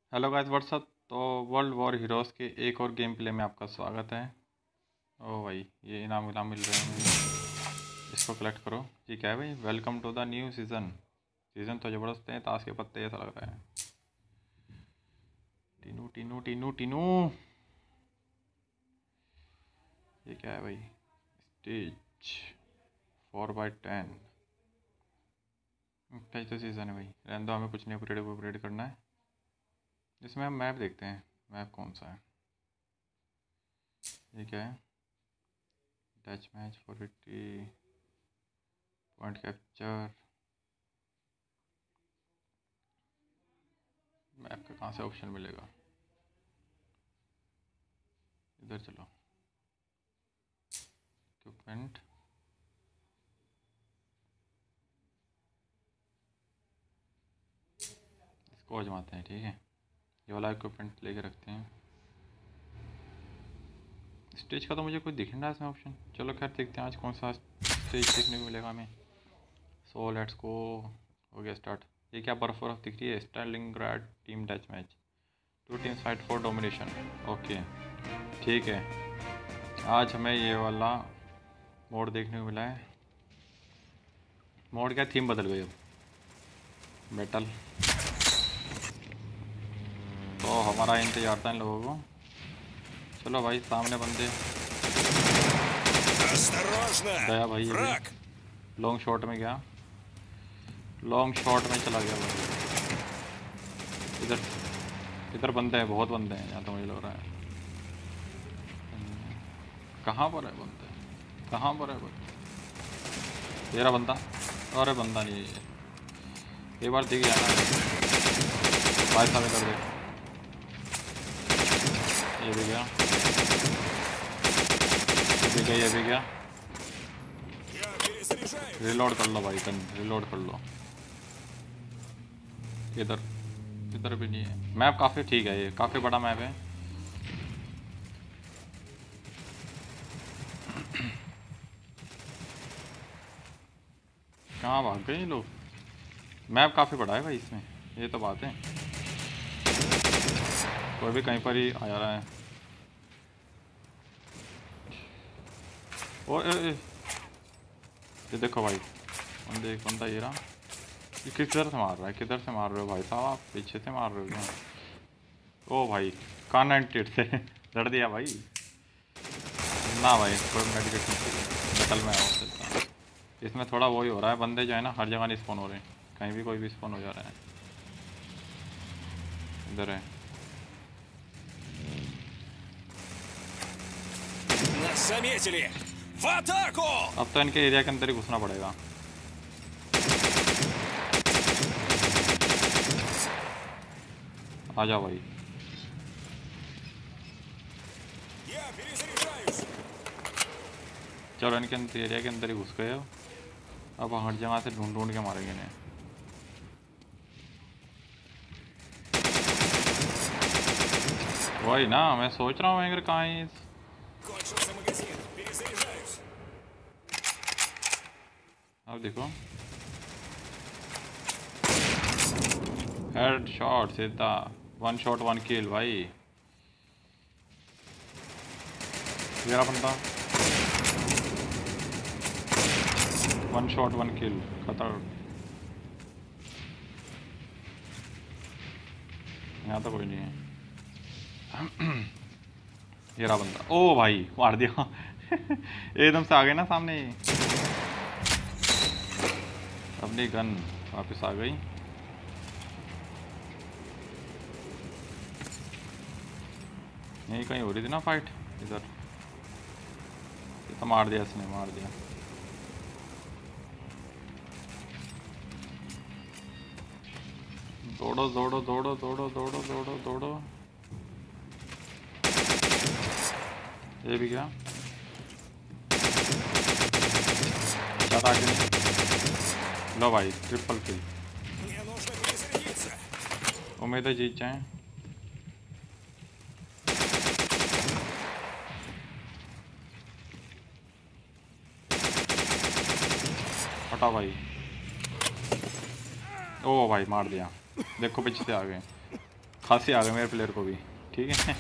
Hello guys what's up. तो world war heroes के एक और गेम प्ले में आपका स्वागत है। ओ भाई ये इनाम मिल रहे हैं, इसको कलेक्ट करो। जी क्या है भाई, welcome to the new season. Season तो ज़बरदस्त है, ताश के पत्ते ऐसा लग रहा है। टीनू टीनू टीनू टीनू, ये क्या है भाई, स्टेज 4/10। क्या तो सीज़न है भाई, रहने दो, हमें कुछ नहीं अपग्रेड करना है। इसमें हम मैप देखते हैं, मैप कौन सा है। ये क्या है, touch match 450 point capture. Map का कहाँ से ऑप्शन मिलेगा, इधर चलो, इक्विपमेंट, इसको आजमाते हैं। ठीक है, ये वाला इक्विपमेंट लेके रखते हैं। स्टेज का तो मुझे कुछ दिख नहीं रहा इसमें ऑप्शन। चलो खैर देखते हैं आज कौन सा स्टेज देखने को मिलेगा हमें। So let's go. हो गया स्टार्ट। ये क्या बर्फ दिख रही है, Stalingrad team touch match, 2 teams fight for domination. Okay ठीक है, आज हमें ये वाला मोड देखने को मिला है। मोड क्या, थीम बदल गई अब, बैटल। तो हमारा इंतजार था इन लोगों को। चलो भाई सामने बंदे, गया भाई ये लॉन्ग शॉट में गया, लॉन्ग शॉट में चला गया भाई। इधर इधर बंदे हैं, बहुत बंदे हैं यहाँ तो मुझे लग रहा है। कहाँ पर है बंदे, कहाँ पर है बंदे, तेरा बंदा। अरे बंदा नहीं है, एक बार दिख जाना भाई साहब। इधर देख, ये भी गया, ये भी गया, ये भी गया। रिलोड कर लो भाई, गन रिलोड कर लो। इधर इधर भी नहीं है। मैप काफ़ी ठीक है, ये काफ़ी बड़ा मैप है। कहाँ भाग गए ये लोग। मैप काफ़ी बड़ा है भाई इसमें, ये तो बात है। कोई भी कहीं पर ही आ जा रहा है। ओ ये देखो भाई, बंदे, एक बंदा ये रहा। ये किधर से मार रहा है, किधर से मार रहे हो भाई साहब, आप पीछे से मार रहे हो क्या। ओ भाई कान 98 से लड़ दिया भाई। ना भाई कोई मेडिकेट नहीं, निकल में आओ। इसमें थोड़ा वही हो रहा है, बंदे जो है ना हर जगह नहीं स्पॉन हो रहे हैं, कहीं भी कोई भी स्पॉन हो जा रहा है। इधर है, अब तो इनके एरिया के अंदर ही घुसना पड़ेगा। आ जाओ भाई। चलो इनके अंदर एरिया के अंदर ही घुस गए हो, अब हर जगह से ढूंढ ढूंढ के मारेंगे इन्हें। वही ना मैं सोच रहा हूँ, अगर कहाँ है। अब देखो, हेड शॉट सीधा, 1 शॉट 1 किल भाई। मेरा बंदा 1 शॉट 1 किल, खतर। यहाँ तो कोई नहीं है। ये रहा बंदा, ओ भाई मार दिया एकदम से आ गए ना सामने। अपनी गन वापस आ गई। यहीं कहीं हो रही थी ना फाइट, इधर। ये तो मार दिया इसने, मार दिया। दौड़ो दौड़ो दौड़ो दौड़ो दौड़ो दौड़ो दौड़ो। ये भी गया, ज़्यादा आगे नहीं। लो भाई ट्रिपल किल, उम्मीद है जीत जाएं। हटा भाई, ओ भाई मार दिया, देखो पीछे से आ गए। खांसी आ गई मेरे प्लेयर को भी, ठीक है।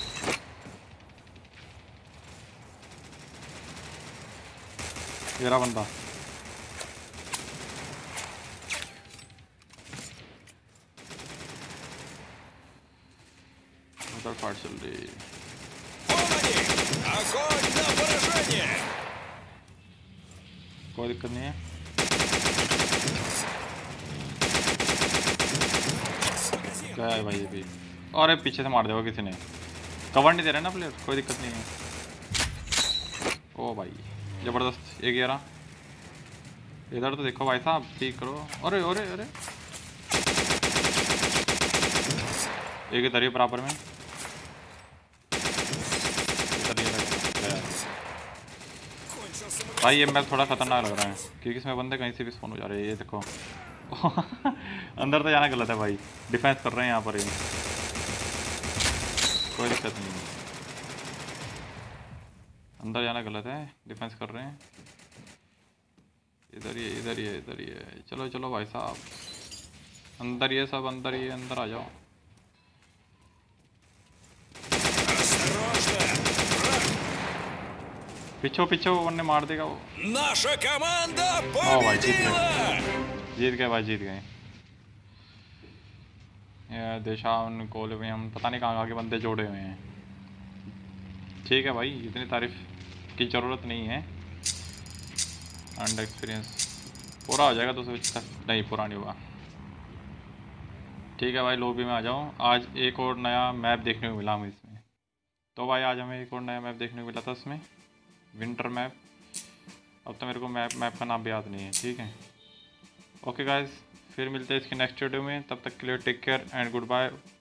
मेरा बंदा उधर फाइट चल रही। कोई दिक्कत नहीं है। क्या है भाई ये भी, और पीछे से मार देगा किसी ने, कवर नहीं दे रहे ना प्लेयर, कोई दिक्कत नहीं है। ओ भाई जबरदस्त, एक यारा इधर तो देखो भाई साहब, ठीक करो। अरे अरे अरे एक इधर ही बराबर में, भाई ये मैप थोड़ा खतरनाक लग रहा है क्योंकि इसमें बंदे कहीं से भी स्पॉन हो जा रहे हैं, ये देखो। अंदर तो जाना गलत है भाई, डिफेंस कर रहे हैं यहाँ पर ही, कोई दिक्कत नहीं है। अंदर जाना गलत है, डिफेंस कर रहे हैं। इधर ही इधर ही इधर ही है। चलो चलो भाई साहब, अंदर ये सब, अंदर ये, अंदर आ जाओ। पीछो पीछो, वरने मार देगा वो। Наша команда ओ भाई जीत победила! गए, जीत गए भाई, जीत गए। ये देशान कोले हम पता नहीं कहाँ के बंदे जोड़े हुए हैं। ठीक है भाई, इतनी तारीफ की ज़रूरत नहीं है। एंड एक्सपीरियंस पूरा हो जाएगा 250, नहीं पूरा नहीं हुआ। ठीक है भाई, लॉबी में आ जाओ। आज एक और नया मैप देखने को मिला हमें इसमें। तो भाई आज हमें एक और नया मैप देखने को मिला था इसमें, विंटर मैप। अब तो मेरे को मैप का नाम भी याद नहीं है, ठीक है। ओके गाइस, फिर मिलते हैं इसके नेक्स्ट वीडियो में, तब तक के लिए take care and good bye.